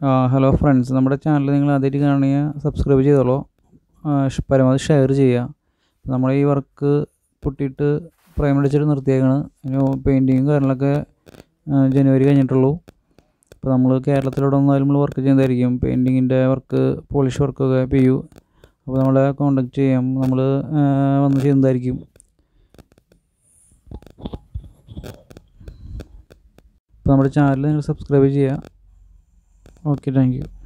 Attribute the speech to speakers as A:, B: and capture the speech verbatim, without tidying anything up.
A: Hello friends, നമ്മുടെ channel നിങ്ങൾ ആദ്യമായിട്ട് കാണുകയാണെങ്കിൽ സബ്സ്ക്രൈബ് ചെയ്തോളൂ. പരമാവധി ഷെയർ ചെയ്യുക. നമ്മൾ ഈ വർക്ക് പൊട്ടിയിട്ട് പ്രൈമർ അടിച്ചിട്ട് നിർത്തിയേക്കാണ്. അതിന് പെയിൻറ്റിങ്ങും കാര്യങ്ങളൊക്കെ ജനുവരി കഴിഞ്ഞിട്ടുള്ളൂ. അപ്പോൾ നമ്മൾ കേരളത്തിലൂടെ വന്നാലും നമ്മൾ വർക്ക് ചെയ്യുന്നതായിരിക്കും. പെയിൻറ്റിങ്ങിൻ്റെ വർക്ക്, പോളിഷ് വർക്കൊക്കെ പി യു. അപ്പോൾ നമ്മളെ കോൺടാക്റ്റ് ചെയ്യാം, നമ്മൾ വന്ന് ചെയ്യുന്നതായിരിക്കും. അപ്പോൾ നമ്മുടെ ചാനൽ നിങ്ങൾ സബ്സ്ക്രൈബ് ചെയ്യുക. Okay, thank U.